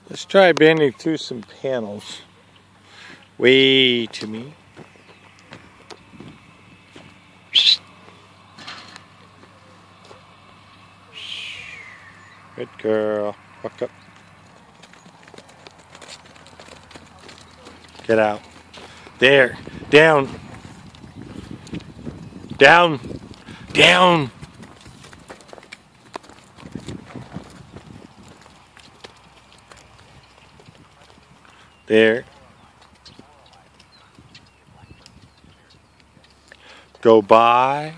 Let's try bending through some panels. Way to me. Good girl. Walk up. Get out. There. Down. Down. Down. There. Go by.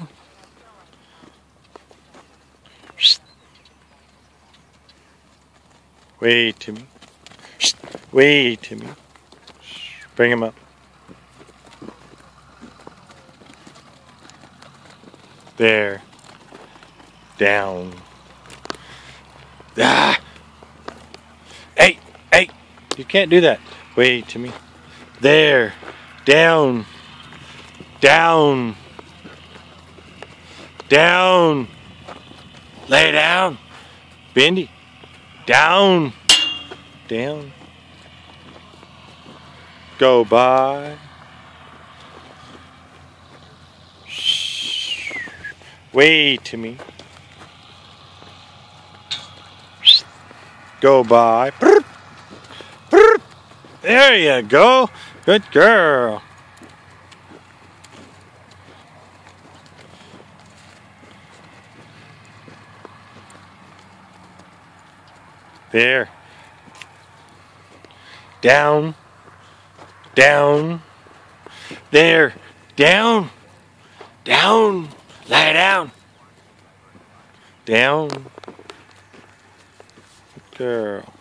Way to me. Way to me. Bring him up. There. Down. Ah! Hey! Hey! You can't do that. Way to me. There. Down. Down. Down. Lay down. Bindi. Down. Down. Go by. Shh. Way to me. Go by. Burp. Burp. There you go. Good girl. There. Down. Down. There. Down. Down. Lie down. Down. Good girl.